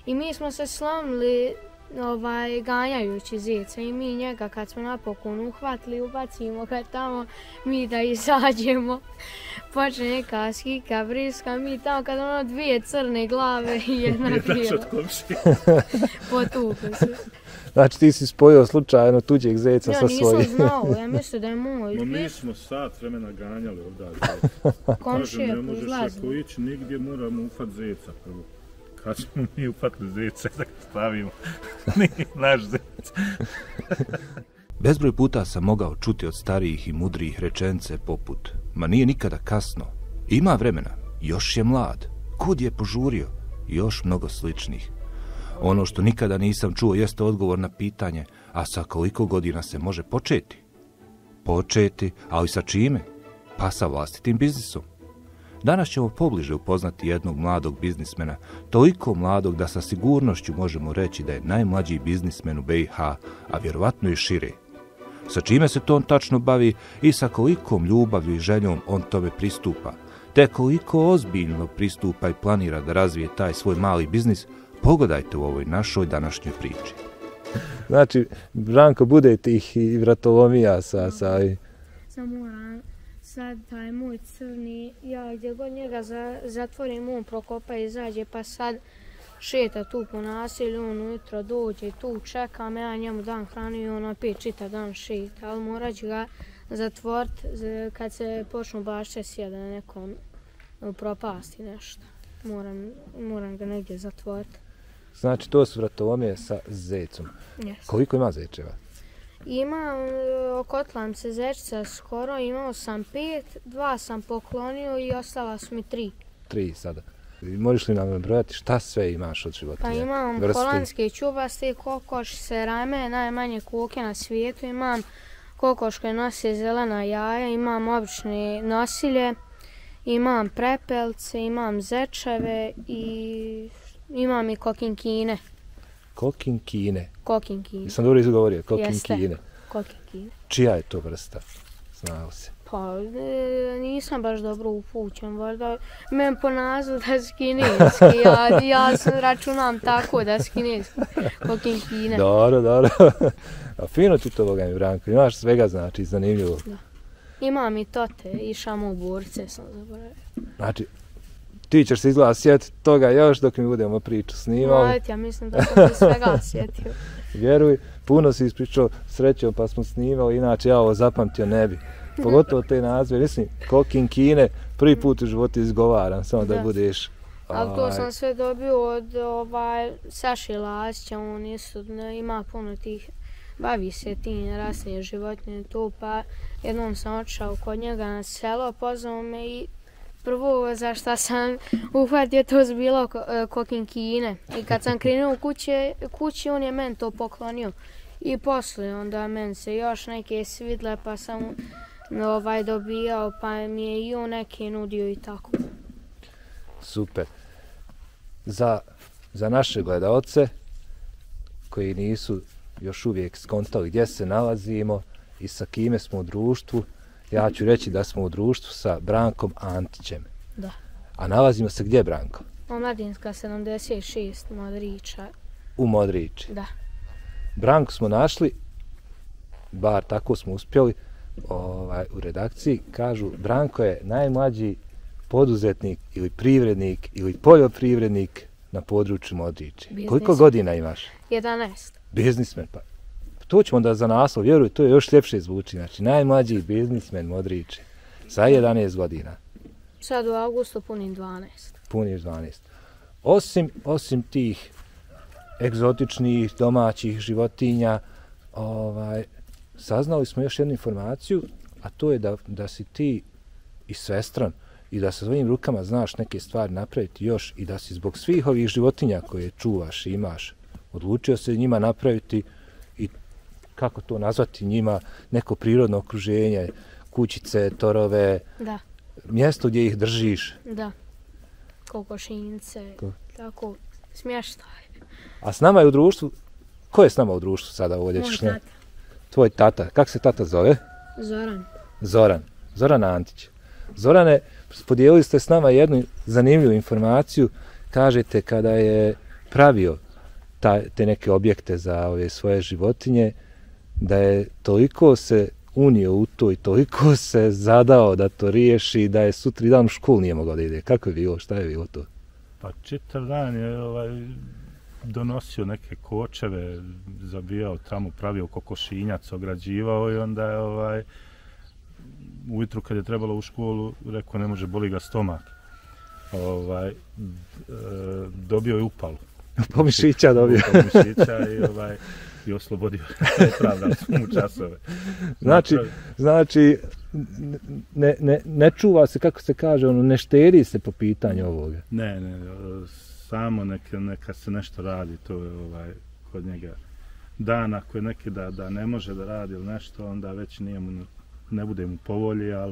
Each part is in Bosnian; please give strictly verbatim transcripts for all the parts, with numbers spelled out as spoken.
I mi smo se slomili ovaj, ganjajući zeca i mi njega kad smo napokon uhvatili, ubacimo ga tamo, mi da izađemo. Počne neka skika, vriska, mi tamo kad ono dvije crne glave i jedna bijela. Potuku se. Znači ti si spojio slučajno tuđeg zeca ja, sa svojim. Ja nisam znao, ja mislim da je moj. No mi smo sat vremena ganjali ovdje. Komšije ne možeš ako ići nigdje, moramo ufat zeca prvo. Kad ćemo mi ufatili zeca da ga stavimo, nije naš zec. Bezbroj puta sam mogao čuti od starijih i mudrijih rečence poput ma nije nikada kasno, ima vremena, još je mlad, kud je požurio, i još mnogo sličnih. Ono što nikada nisam čuo jeste odgovor na pitanje, a sa koliko godina se može početi? Početi, ali sa čime? Pa sa vlastitim biznisom. Danas ćemo pobliže upoznati jednog mladog biznismena, toliko mladog da sa sigurnošću možemo reći da je najmlađi biznismen u B i H, a vjerovatno i šire. Sa čime se to on tačno bavi i sa kolikom ljubavlju i željom on tome pristupa, te koliko ozbiljno pristupa i planira da razvije taj svoj mali biznis, pogledajte u ovoj našoj današnjoj priči. Znači, Branko, bude tih i vratolomija sa... sa... Sam moram sad taj moj crni, ja gdje god njega za, zatvorim, on prokopa i izađe, pa sad šeta tu po naselju, on ujutro dođe tu, čeka me, ja njemu dam hranu i on opet čita dan šeta, ali morat ću ga zatvorit kad se počnu bašće sjeda na nekom propasti nešto. Moram, moram ga negdje zatvoriti. Znači, to su vratolomije sa zecom. Yes. Koliko ima zečeva? Imam, okotlam se zečica skoro, imao sam pet, dva sam poklonio i ostala su mi tri. Tri sada. Možeš li nam nabrojati šta sve imaš od životinja? Pa imam vrsti? Holandske čubaste, kokoš, serame, najmanje koke na svijetu, imam kokoš koje nosi zelena jaja, imam obične nosilje, imam prepelce, imam zečeve i imam i kokinkine. Kokinkine? Kokinkine. Jesam dobro izgovorio, kokinkine. Jeste, kokinkine. Čija je to vrsta? Znao se. Pa e, nisam baš dobro upućen, možda men po nazivu da su kineski, ja, ja računam tako da su kineski, kokinkine. Dobro, dobro. A fino ti to, Boga mi, Branko, imaš svega, znači, zanimljivo. Da. Imam i tote i šamoborce, sam zaboravio. Znači, ti ćeš se izgleda sjetiti toga još dok mi budemo priču snimali. Mojte, ja mislim da sam se svega sjetio. Vjeruj, puno si ispričao srećom pa smo snimali, inače ja ovo zapamtio ne bi. Pogotovo te nazve, mislim, kokinkine, prvi put u životu izgovaram, samo da, da budeš... Ali to sam sve dobio od ovaj, Saše Lasića, on isto ima puno tih, bavi se tim rasnim životinje to, pa jednom sam otišao kod njega na selo, pozvao me i prvo za šta sam uhvatio to su bilo kokinkine. I kad sam krenuo u kuće, kući, on je meni to poklonio. I posle onda meni se još neke svidle pa sam ovaj dobijao, pa mi je i on neke nudio i tako. Super. Za, za naše gledalce koji nisu još uvijek skontali gdje se nalazimo i sa kime smo u društvu, ja ću reći da smo u društvu sa Brankom Antićem. Da. A nalazimo se gdje, Branko? Omladinska sedamdeset šest, Modriča. U Modriči. Da. Branku smo našli, bar tako smo uspjeli, ovaj, u redakciji, kažu Branko je najmlađi poduzetnik ili privrednik ili poljoprivrednik na području Modriči. Biznis. Koliko godina imaš? jedanaest. Biznismen, pa to ćemo da za naslov, vjeruj, to je još ljepše zvuči. Znači, najmlađi biznismen Modriči sa jedanaest godina. Sad u augustu punim dvanaest. Puniš dvanaest. Osim, osim tih egzotičnih domaćih životinja, ovaj, saznali smo još jednu informaciju, a to je da, da si ti i svestran i da sa svojim rukama znaš neke stvari napraviti još i da si zbog svih ovih životinja koje čuvaš i imaš, odlučio se njima napraviti i kako to nazvati njima, neko prirodno okruženje, kućice, torove, da. Mjesto gdje ih držiš. Da, kokošince, Ko? tako, smještaj. A s nama je u društvu, ko je s nama u društvu sada ovdje? Moj tata. Tvoj tata, kako se tata zove? Zoran. Zoran, Zoran Antić. Zorane, podijelili ste s nama jednu zanimljivu informaciju, kažete kada je pravio ta, te neke objekte za ove svoje životinje, da je toliko se unio u to i toliko se zadao da to riješi, da je sutri dan u školu nije mogao da ide. Kako je bilo, šta je bilo to? Pa čitav dan je ovaj, donosio neke kočeve, zabijao tamo, pravio kokošinjac, ograđivao i onda je ovaj, ujutru kad je trebalo u školu, rekao ne može, boli ga stomak. Ovaj, dobio je upalu. Po mišića dobio. Po mišića i, ovaj, i oslobodio. Opravdali smo mu časove. Znači, znači ne, ne, ne čuva se, kako se kaže, ono, ne štedi se po pitanju ovoga. Ne, ne, samo neka, neka se nešto radi, to je ovaj, kod njega. Dan ako je neki da, da ne može da radi ili nešto, onda već nije mu, ne bude mu po volji, ali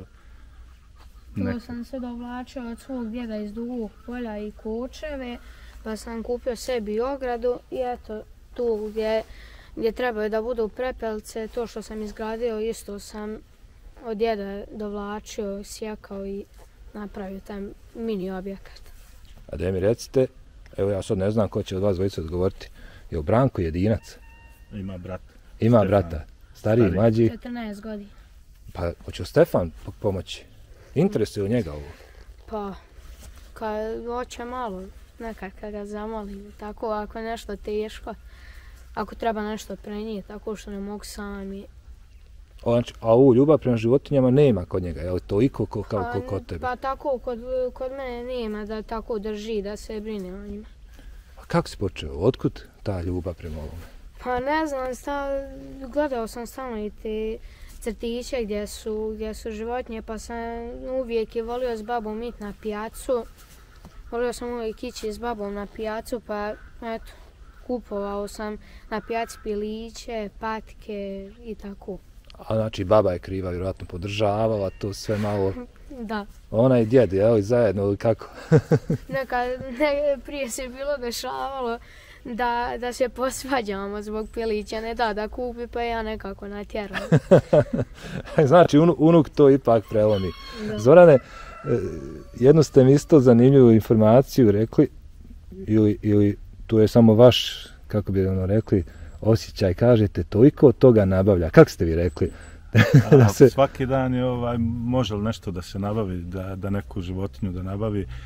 To sam se dovlačio od svog djeda iz Dugog polja i kočeve, pa sam kupio sebi ogradu i eto tu gdje, gdje trebaju da budu prepelce, to što sam izgradio isto sam od djeda dovlačio, sjekao i napravio taj mini objekat. A da mi recite, evo ja sad ne znam ko će od vas dvojica odgovoriti, je li Branko jedinac? Ima brata. Ima Stefan. brata, stariji, mlađi. četrnaest godina. Pa hoće Stefan pomoći? Interesuje u njega ovo? Pa, kad hoće malo, nekad kad ga zamolim, tako ako je nešto teško, ako treba nešto prenijeti, tako što ne mogu sami. Znači, a ovu ljubav prema životinjama nema kod njega, je li toliko ko, kao ko, kod tebe? Pa tako kod, kod mene nema da tako drži, da se brine o njima. A kako si počeo? Otkud ta ljubav prema ovome? Pa ne znam, sta, gledao sam stalno i te crtiće gdje su, gdje su životinje, pa sam uvijek je volio s babom ići na pijacu. Volio sam uvijek ići s babom na pijacu, pa eto, kupovao sam na pijaci piliće, patike i tako. A znači baba je kriva, vjerojatno podržavala to sve malo. Da. Ona i djed, je li zajedno ili kako? Neka, ne, prije se bilo dešavalo da, da se posvađamo zbog pilića, ne da da kupi, pa ja nekako natjeram. Znači unu, unuk to ipak prelomi. Da. Zorane, jednu ste mi isto zanimljivu informaciju rekli, ili, ili tu je samo vaš, kako bi ono rekli, osjećaj, kažete, toliko od toga nabavlja. Kako ste vi rekli? da se... Svaki dan je ovaj, može li nešto da se nabavi, da, da neku životinju da nabavi. E,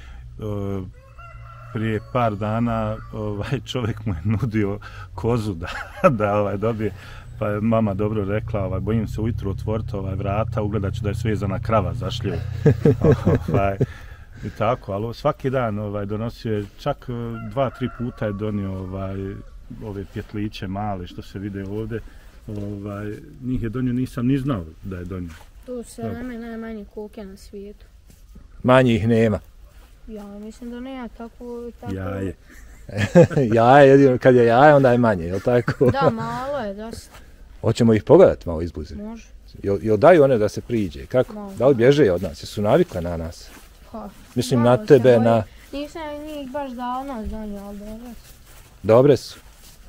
prije par dana ovaj, čovjek mu je nudio kozu da, da ovaj, dobije, pa je mama dobro rekla, ovaj, bojim se ujutru otvoriti ovaj, vrata, ugledat ću da je svezana krava zašljiva. ovaj, I tako, ali svaki dan ovaj, donosio je, čak dva, tri puta je donio ovaj, ove pjetliće male što se vide ovdje. Ovaj, njih je donio, nisam ni znao da je donio. Tu se nama najmanje koke na svijetu. Manje ih nema. Ja mislim da nema tako... tako... Jaje. Jaje, jedino kad je jaje onda je manje, je li tako? Da, malo je, dosta. Hoćemo ih pogledati malo izbuzi? Može. Jel, jel daju one da se priđe? Kako? Može. Da li bježe od nas? Jesu navikle na nas? Pa, Mislim malo na tebe, se na... Nisam njih baš davno donio, ali dobro su. Dobre su.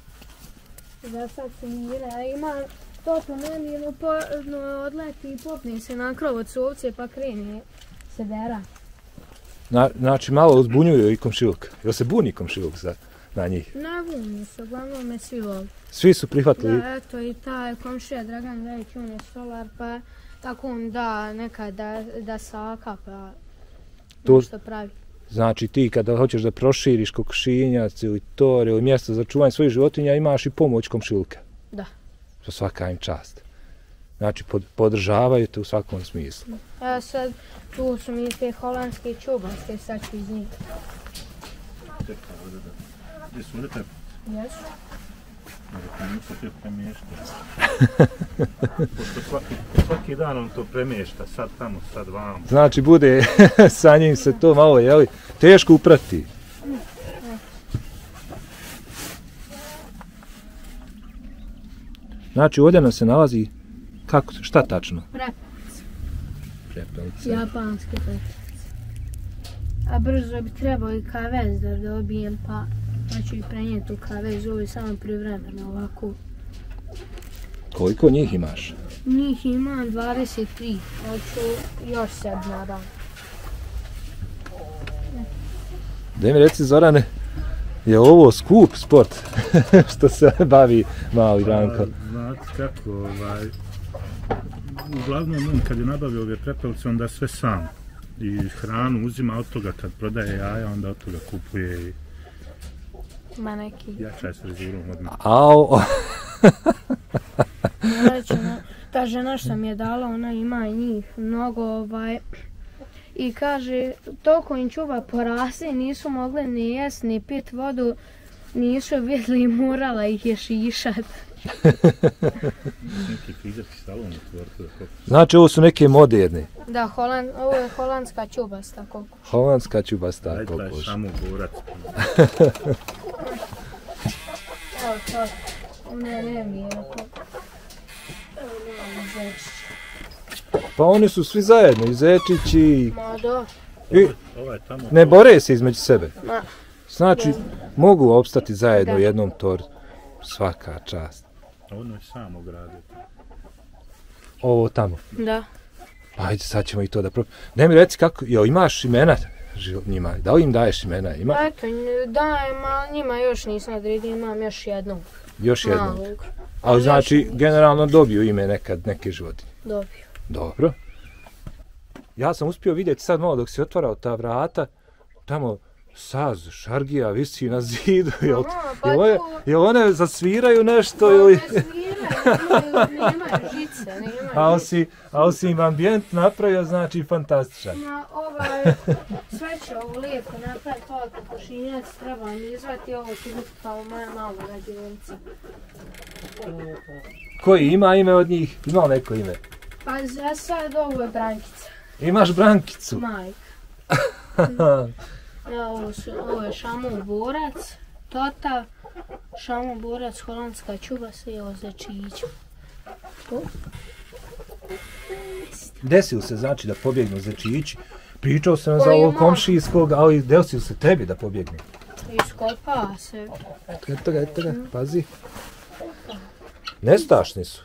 Da sad se mire, a ima točno nedjelju po, no, odleti i popne se na krov od sovce pa krene se dera. Na, znači malo uzbunjuju i komšiluk. Jel se buni komšiluk za, na njih? Ne buni se, uglavnom me svi voli. Svi su prihvatili? Da, eto i taj komšija Dragan Vejić, on je stolar, pa tako on da nekad da, da saka pa to, nešto pravi. Znači ti kada hoćeš da proširiš kokošinjac ili tor ili mjesto za čuvanje svojih životinja imaš i pomoć komšilka. Da. To svaka im čast. Znači pod, podržavaju te u svakom smislu. Evo sad tu su mi te holandske čubanske, sad ću iz njih. Čekaj, ovdje da... Gdje su ovdje prepad? Jesu? Ovdje nisu te premješta. Pošto svaki, svaki dan on to premješta, sad tamo, sad vamo. Znači bude sa njim se to malo, jeli, teško uprati. Znači ovdje nam se nalazi, kako, šta tačno? Prepelce. Prepelce. Japanske prepelce. A brzo bi trebao i kavez da dobijem, pa znači i prenijeti u kavez, ovo je samo privremeno ovako. Koliko njih imaš? Njih imam dvadeset tri, hoću još sad nadam. Da mi reci Zorane, Je ovo skup sport što se bavi mali Branko? Znate kako, ovaj, uglavnom on kad je nabavio ove prepelice, onda sve sam. I hranu uzima od toga kad prodaje jaja, onda od toga kupuje i Ma neki. jača je s frizurom odmah. Au! Ta žena što mi je dala, ona ima njih mnogo, ovaj, i kaže, toliko im čuva porase, nisu mogli ni jest, ni pit vodu, nisu vidjeli i morala ih je šišat. Neki frizerski salon otvorite. Znači ovo su neke moderne. Da, Holand, ovo je holandska čubasta kokoš. Holandska čubasta Ajde, taj kokoš. šamu borac. Evo to, ne, ne mi je to. Evo nemamo zečić. Pa oni su svi zajedno, i zečići, i... Ma da. i Ovaj tamo... ne bore se između sebe. Ma. Znači, mogu opstati zajedno u Da. jednom tortu. Svaka čast. Ono je sam ogradio. Ovo tamo. Da. Pa ajde, sad ćemo i to da probamo. Ne mi reci kako, jo, imaš imena ži- njima? Da li im daješ imena? Ima Eto, dajem, ali njima još nisam odredio, imam još jednog. još jednog. Malog. Ali znači, generalno dobiju ime nekad neke životinje. Dobio. Dobro. Ja sam uspio vidjeti sad malo dok si otvarao ta vrata, tamo saz, šargija visi na zidu, jel, Aha, pa jel, one, tu- jel one zasviraju nešto To ili... ne sviraju, nemaju žice, nemaju Ali žice. si, ali si im ambijent napravio, znači fantastičan. Na ovaj, sve će ovo lijepo napraviti, ovaj kokošinjac treba mi izvati, ovo će biti kao moja mala radionica. Koji ima ime od njih? Ima li neko ime? Pa za sad ovo je Brankica, Imaš Brankicu. majka. Ja, ovo, su, ovo je Šamu borac, Tota, Šamu borac, holandska čubasa i ovo zečić. To. Desilo se znači da pobjegnu zečići. Pričao sam za Koji ovog ima? komšijskog, ali desilo se tebi da pobjegne. Iskopava se. Eto ga, eto ga, pazi. Nestašni su.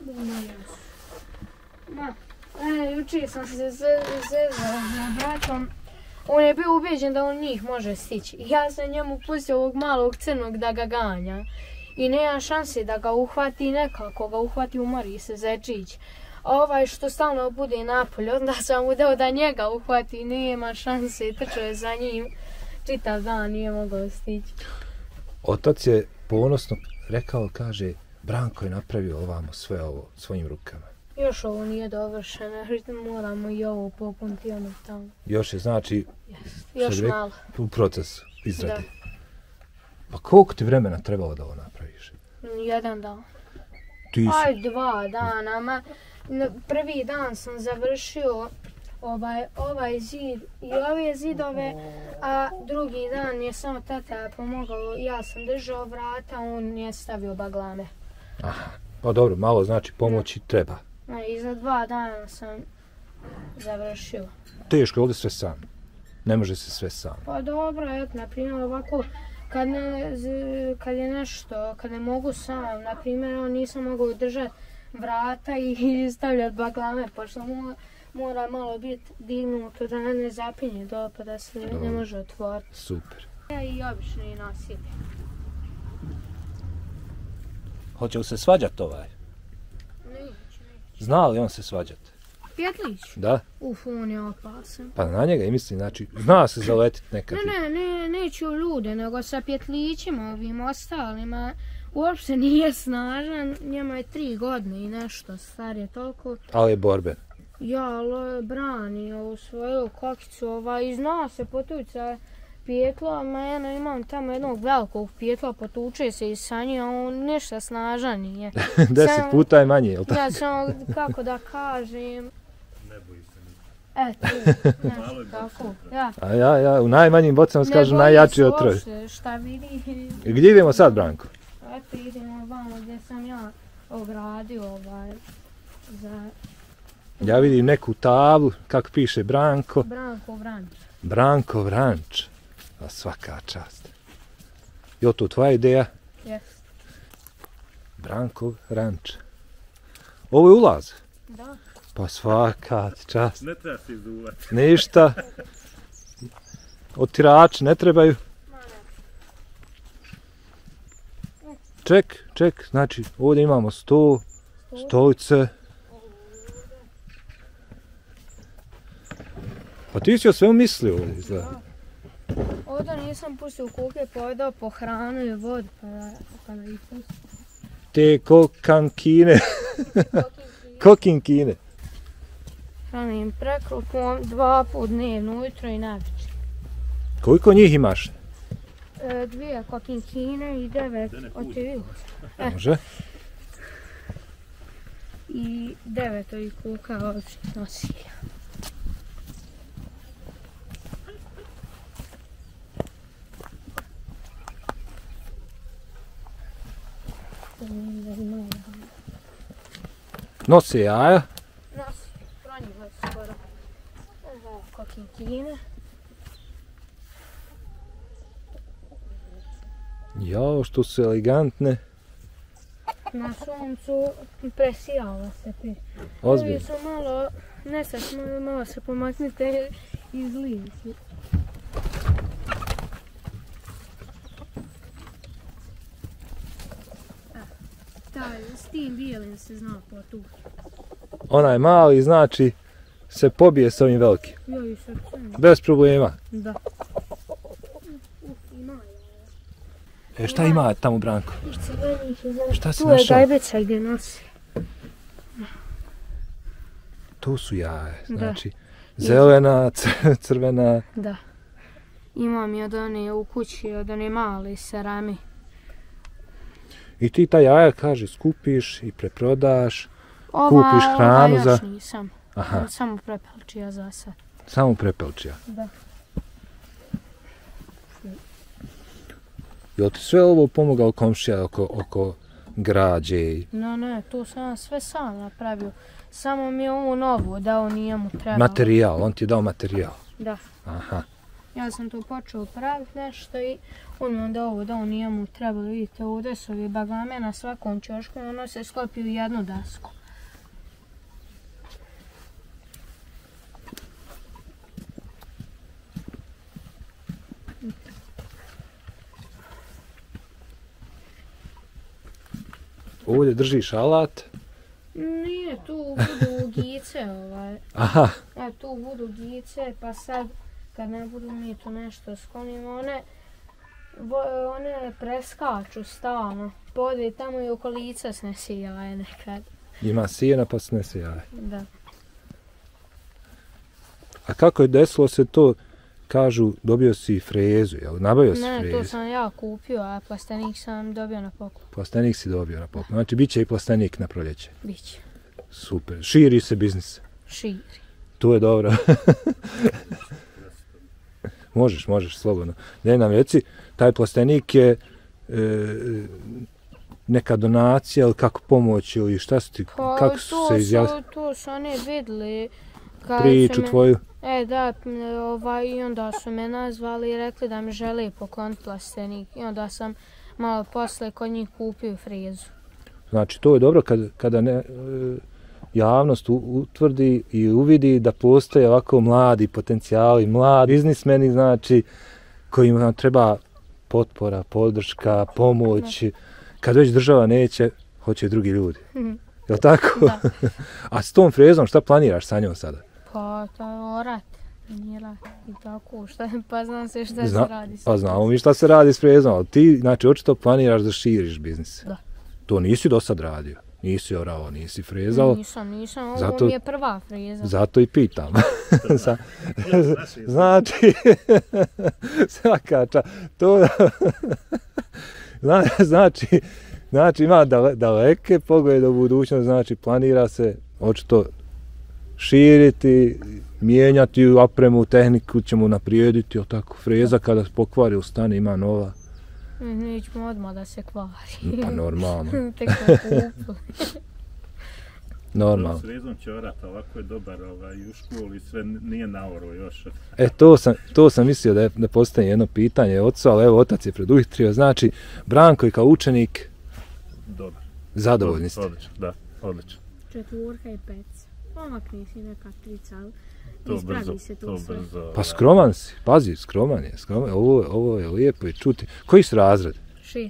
Ma, e, jučer sam se zezala za bratom. On je bio ubijeđen da on njih može stići. Ja sam njemu pustio ovog malog crnog da ga ganja. I nema šanse da ga uhvati nekako, ga uhvati umori se zečić. A ovaj što stalno bude napolje, onda sam mu dao da njega uhvati, nema šanse, trčao je za njim. Čitav dan nije mogao stići. Otac je ponosno rekao, kaže, Branko je napravio ovamo sve ovo svojim rukama. Još ovo nije dovršeno, moramo i ovo popuniti ono tamo. Još je znači Još Što bi rek- malo. u procesu izrade. Da. Pa koliko ti vremena trebalo da ovo napraviš? Jedan dan. Ti si... Aj, dva dana, ma n- prvi dan sam završio ovaj, ovaj zid i ove zidove, a drugi dan je samo tata pomogao, ja sam držao vrata, on je stavio baglame. Aha, pa dobro, malo znači pomoći treba. A i za dva dana sam završio. Teško je ovdje sve sam. Ne može se sve sam. Pa dobro, eto, na primjer ovako, kad, ne, z- kad je nešto, kad ne mogu sam, na primjer, on nisam mogao držati vrata i stavljati baglame, pošto mora, mora malo biti dignuto da ne zapinje do pa da se ne, ne može otvoriti. Super. Ja i obični nasip. Hoće li se svađat ovaj? Neće, Zna li on se svađat? Pjetlić? Da? Uf, on je opasan. Pa na njega i mislim, znači, zna se zaletit nekad. Ne, ne, ne, neću ljude, nego sa pjetlićima ovim ostalima. Uopšte nije snažan, njema je tri godine i nešto, star je toliko. Ali je borben. Ja, ali brani ovu svoju kokicu, ovaj, i zna se potuca pijetla, ma ja imam tamo jednog velikog pijetla, potuče se i sa njim, a on ništa snažan nije. Deset Samo- puta je manje, jel tako? Ja samo, kako da kažem, Ne boji se ni. eto, nešto tako, ja. A ja, ja, u najmanjim bocama se Ne kažu boji najjači se otrovi. uopšte, šta vidi, I gdje idemo sad, Branko? eto idemo vamo gdje sam ja ogradio ovaj, za Ja vidim neku tablu, kako piše Branko. Branko Vranč. Branko Vranč. A svaka čast. Je li to tvoja ideja? Jes, Branko Vranč. Ovo je ulaz. da. Pa svaka ti čast. Ne treba se izuvati. Ništa. Otirači ne trebaju. Ma ne. Ček, ček, znači ovdje imamo sto, stolice. Pa ti si o svemu mislio ovdje izgleda. Ovdje nisam pustio kuke, pa ovdje po hranu i vodu, pa da, pa da ih pustim. Te kokankine. Kokinkine. Hranim prekrupom dva put dnevno, ujutro i navečer. Koliko njih imaš? E, dvije kokinkine i devet otivijusa. E, Može. I devet ovih kuka običnih nosilja. Nose jaja. Nosi, pronjivaju skoro. Ovo kokinkine. Jao, što su elegantne. Na suncu presijala se pi. Ozbiljno. Ovi su malo, ne sad, malo, malo se pomaknite i zli su. Taj, s tim bijelim se zna potući. Onaj mali znači se pobije s ovim velikim. Joj, srcem. Bez problema. Da. Uf, ima je. E šta ima tamo Branko? Šta si tu je našao? gajbeca gdje nosi. To su jaje, Da. znači zelena, cr- crvena. Da. Imam i od one u kući, od one male serami. I ti ta jaja, kaže, skupiš i preprodaš, Ova, kupiš hranu ova za... još nisam. Aha, Samo prepelčija za sad. samo prepelčija. Da. Jel ti sve ovo pomogao komšija oko, oko građe i No, ne, to sam ja sve sam napravio. Samo mi je ovu novu dao, nije mu trebalo. materijal, on ti je dao materijal. Da. Aha. Ja sam to počeo praviti nešto i on mi onda ovo dao, nije mu trebalo. Vidite, ovdje su ovi bagame na svakom ćošku, ono se sklopi u jednu dasku. Ovdje držiš alat. Nije, tu budu gice, ovaj. Aha, E, tu budu gice, pa sad kad ne budu mi tu nešto sklonimo, one, vo- one preskaču stalno. Pode tamo i oko lica snesi jaje nekad. ima sijena pa snese jaje. Da. A kako je desilo se to, kažu, dobio si frezu, jel? Nabavio si Ne, frezu. to sam ja kupio, a plastenik sam dobio na poklon. Plastenik si dobio na poklon. Znači, bit će i plastenik na proljeće. Biće. Super. Širi se biznis. Širi. To je dobro. Možeš, možeš, slobodno. Ne nam reci, taj plastenik je e, neka donacija ili kako pomoć ili šta su ti, Pa, kako su to se izjavili? su, to su one vidjeli. kad Priču su me- tvoju. E, da, m, ovaj, i onda su me nazvali i rekli da mi žele pokloniti plastenik. I onda sam malo posle kod njih kupio frezu. Znači, to je dobro kad, kada ne, e, javnost u- utvrdi i uvidi da postoje ovako mladi potencijali, mladi biznismeni, znači, kojima treba potpora, podrška, pomoć. Kad već država neće, hoće i drugi ljudi. Jel' tako? Da. A s tom frezom šta planiraš sa njom sada? Pa, to je orat. Nije rat. I tako, šta, pa znam se šta Zna- se radi. Pa znamo mi šta se radi s frezom, ali ti, znači, očito planiraš da širiš biznis. Da. To nisi do sad radio. Nisi orao, nisi frezao, Nisam, nisam, ovo Zato- mi je prva freza. zato i pitam. Sa- znači, svaka ča, to, Zna- znači, znači ima dale, daleke poglede u budućnost, znači planira se očito širiti, mijenjati opremu, tehniku ćemo naprijediti, jel tako, freza kada se pokvari u stane ima nova, Nećemo odmah da se kvari. pa normalno, Tek sam kupila. normalno. S rezom će orati, ovako je dobar ovaj, i u školi, sve nije naoro još. E, to sam, to sam mislio da, je, da postoji jedno pitanje ocu, ali evo otac je predujutrio, znači Branko i kao učenik Dobar. zadovoljni ste. Odlično, da, odlično. Četvorka i pet. Omakni si neka trica, ali To ispravi brzo, se to, to sve. brzo. Pa skroman si, pazi, skroman je, skroman, ovo, ovo je lijepo i čuti. Koji su razred? Šest.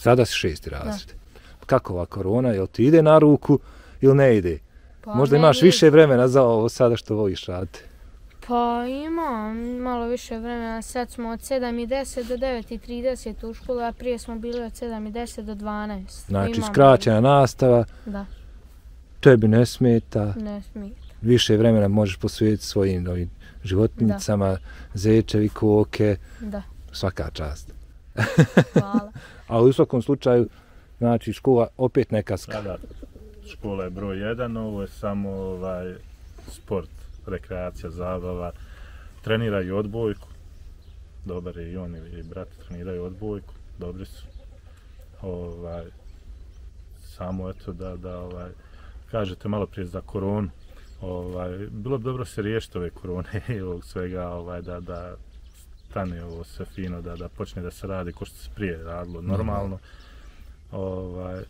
Sada si šesti razred. Da. Kako ova korona, jel ti ide na ruku ili ne ide? Pa možda imaš ide. Više vremena za ovo sada što voliš raditi. Pa imam malo više vremena. Sad smo od sedam i deset do devet i trideset u školu, a prije smo bili od sedam i deset do dvanaest. Znači imam skraćena vremena. Nastava. Da. Tebi ne smeta. Ne smeta. Više vremena možeš posvetiti svojim novim životinjicama, da. Zečevi, koke. Da. Svaka čast. Hvala. Ali u svakom slučaju, znači škola opet ne kaska. Da, da. Škola je broj jedan, ovo je samo ovaj, sport, rekreacija, zabava. Treniraju odbojku. Dobar je i on i brat treniraju odbojku. Dobri su. Ovaj, samo eto da, da ovaj, kažete malo prije za koronu. Ovaj, bilo bi dobro se riješiti ove korone i ovog svega, ovaj, da, da stane ovo sve fino, da, da počne da se radi ko što se prije radilo normalno. Ovaj,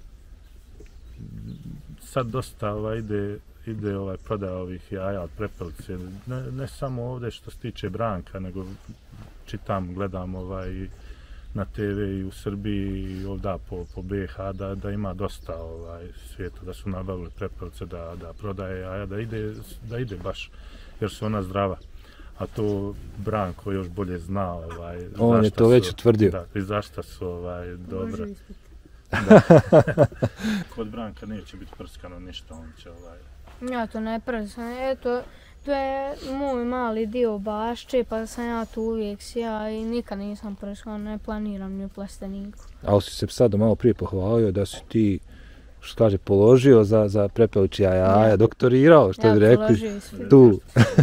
sad dosta ovaj, ide, ide ovaj, prodaja ovih jaja od prepelice, ne, ne samo ovdje što se tiče Branka, nego čitam, gledam ovaj, na te ve i u Srbiji i ovdje po, po be ha da, da ima dosta ovaj, svijeta, da su nabavili prepelice, da, da prodaje jaja, da ide, da ide baš, jer su ona zdrava. A to Branko još bolje zna. Ovaj, on je to već utvrdio. Da, i zašto su ovaj, dobre. Da. Kod Branka neće biti prskano ništa, on će ovaj... Ja to ne prskam, eto, to je moj mali dio bašče, pa sam ja tu uvijek sjela i nikad nisam prskao, ne planiram ni u plasteniku. Ali si se sad malo prije pohvalio da si ti, što kaže, položio za, za prepeličija jaja, ja. Doktorirao, što ja, bi rekli, tu.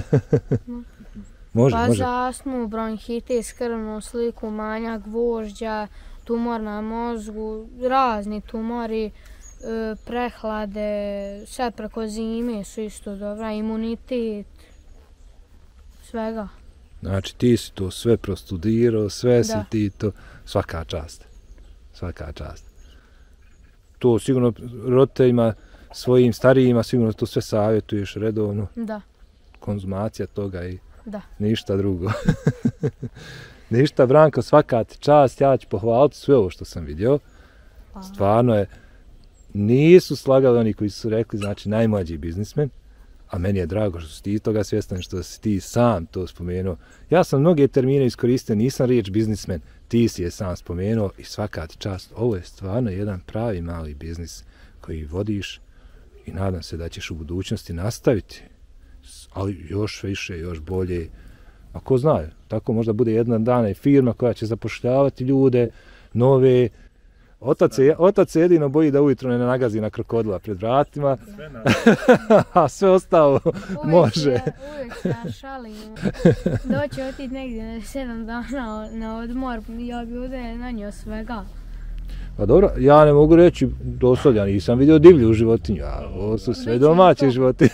Može, pa može. za astmu, bronhitis, krvnu sliku, manjak vožđa, tumor na mozgu, razni tumori, e, prehlade, sad preko zime su isto dobra, imunitet, svega. Znači ti si to sve prostudirao, sve da. Si ti to, svaka čast, svaka čast. To sigurno roditeljima, svojim starijima, sigurno to sve savjetuješ redovno. Da. Konzumacija toga i da. Ništa drugo. Ništa, Branko, svaka ti čast, ja ću pohvaliti sve ovo što sam vidio. Pa. Stvarno je, nisu slagali oni koji su rekli, znači, najmlađi biznismen, a meni je drago što si ti toga svjestan, što si ti sam to spomenuo. Ja sam mnoge termine iskoristio, nisam riječ biznismen, ti si je sam spomenuo i svaka ti čast. Ovo je stvarno jedan pravi mali biznis koji vodiš i nadam se da ćeš u budućnosti nastaviti, ali još više, još bolje. A ko zna, tako možda bude jedna dana i firma koja će zapošljavati ljude, nove. Otac se, otac se jedino boji da ujutro ne nagazi na krokodila pred vratima, sve a sve ostalo uvijek može. Je, uvijek se ja šalim. Doći otići negdje na sedam dana na odmor, ja bi ovdje nanio svega. Pa dobro, ja ne mogu reći do sad, ja nisam vidio divlju životinju, a ovo su sve domaće životinje.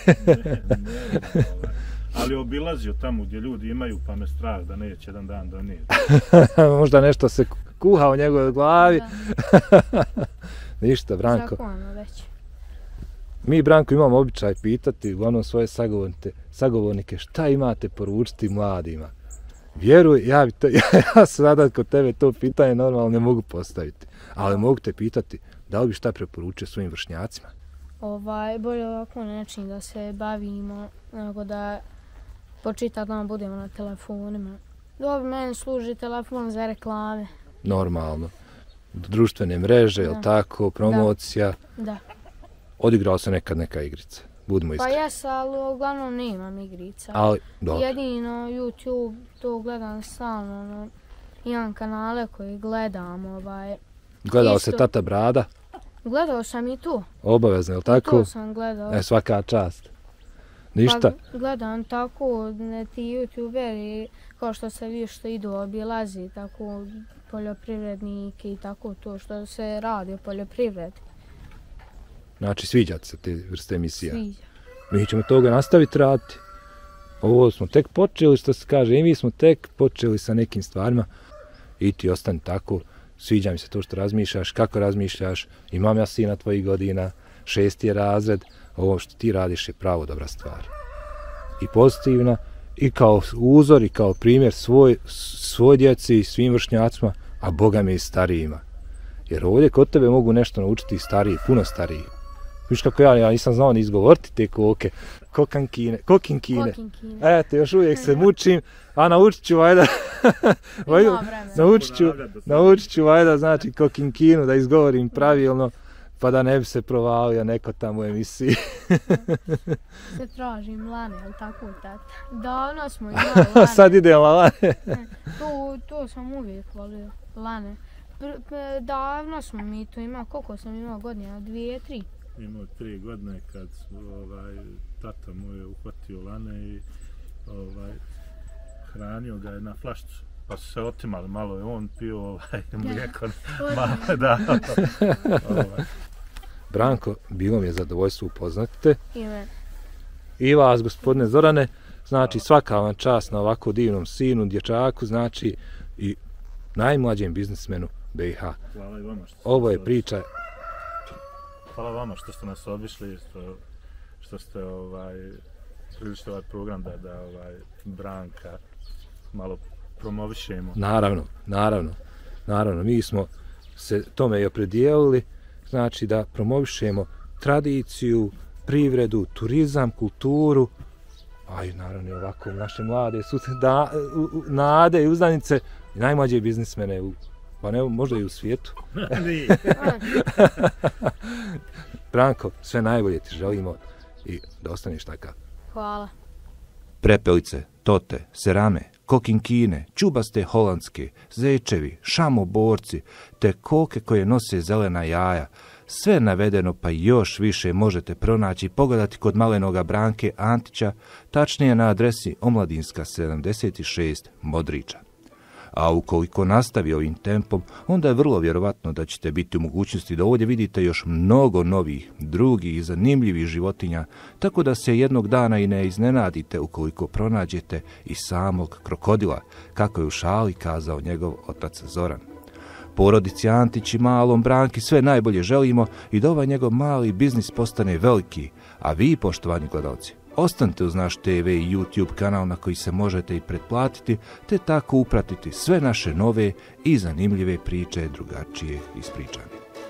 Ali obilazio tamo gdje ljudi imaju, pa me strah da neće jedan dan donijeti. Možda nešto se kuha u njegovoj glavi. Ništa, Branko. Zakonno već. Mi, Branko, imamo običaj pitati uglavnom svoje sagovornike, sagovornike šta imate poručiti mladima. Vjeruj, ja, bi to, ja, ja sada kod tebe to pitanje normalno ne mogu postaviti. Ali mogu te pitati, da li bi šta preporučio svojim vršnjacima? Ovaj, bolje ovako način da se bavimo, nego da po čitav dan budemo na telefonima. Dobro, meni služi telefon za reklame. Normalno. Društvene mreže, jel tako, promocija. Da. Da. Odigrao se nekad neka igrica, budimo iskreni. Pa jes, ali uglavnom nemam igrica. Ali, dobro. Jedino YouTube, to gledam stalno, no, imam kanale koji gledam, ovaj... Gledao isto... se Tata Brada? Gledao sam i tu. Obavezno, je li tako? I to sam gledao. E, svaka čast. Ništa? Pa gledam tako, ne ti youtuberi, kao što se vi što idu obilazi, tako poljoprivredniki i tako to što se radi o poljoprivredi. Znači, sviđa se te vrste emisija? Sviđa. Mi ćemo toga nastaviti raditi. Ovo smo tek počeli, što se kaže, i mi smo tek počeli sa nekim stvarima. I ti ostani tako. Sviđa mi se to što razmišljaš, kako razmišljaš, imam ja sina tvojih godina, šesti je razred, ovo što ti radiš je pravo dobra stvar. I pozitivna, i kao uzor, i kao primjer svoj, svoj djeci, svim vršnjacima, a Boga mi i starijima. Jer ovdje kod tebe mogu nešto naučiti i stariji, puno stariji. Viš kako ja, ja nisam znao ni izgovoriti te koke. Kokankine, kokinkine. Kokinkine. Eto, još uvijek se mučim, a naučit ću vajda, vajda naučit ću, naučit ću vajda, znači kokinkinu da izgovorim pravilno, pa da ne bi se provalio neko tamo u emisiji. Se tražim lane, ali tako tata. Davno smo imali lane. Sad ide lane. to, to sam uvijek volio, lane. Pr, pr, davno smo mi to imali, koliko sam imao godina, dvije, tri? Imao tri godine kad ovaj, tata mu je uhvatio lane i ovaj, hranio ga je na flašcu. Pa su se otimali, malo je on pio ovaj, mlijeko, malo da. ovaj. Branko, bilo mi je zadovoljstvo upoznati te. I me. I vas, gospodine Zorane, znači svaka vam čast na ovako divnom sinu, dječaku, znači i najmlađem biznismenu B i H. Hvala i vama što ste Ovo je nas priča. Hvala vama što ste nas obišli, što, što ste ovaj, priličili ovaj program da, da ovaj, Branka malo promovišemo. Naravno, naravno, naravno, mi smo se tome i opredijelili, znači da promovišemo tradiciju, privredu, turizam, kulturu, a i naravno i ovako naše mlade su da, nade i uzdanice i najmlađe biznismene, u, pa ne, možda i u svijetu. Branko, sve najbolje ti želimo i da ostaneš takav. Hvala. Prepelice, tote, serame, kokinkine, čubaste holandske, zečevi, šamoborci, te koke koje nose zelena jaja. Sve navedeno pa još više možete pronaći i pogledati kod malenoga Branke Antića, tačnije na adresi Omladinska sedamdeset šest Modriča. A ukoliko nastavi ovim tempom, onda je vrlo vjerovatno da ćete biti u mogućnosti da ovdje vidite još mnogo novih, drugih i zanimljivih životinja, tako da se jednog dana i ne iznenadite ukoliko pronađete i samog krokodila, kako je u šali kazao njegov otac Zoran. Porodici Antić i malom Branki sve najbolje želimo i da ovaj njegov mali biznis postane veliki, a vi, poštovani gledalci, ostanite uz naš te ve i YouTube kanal na koji se možete i pretplatiti, te tako upratiti sve naše nove i zanimljive priče drugačije ispričane.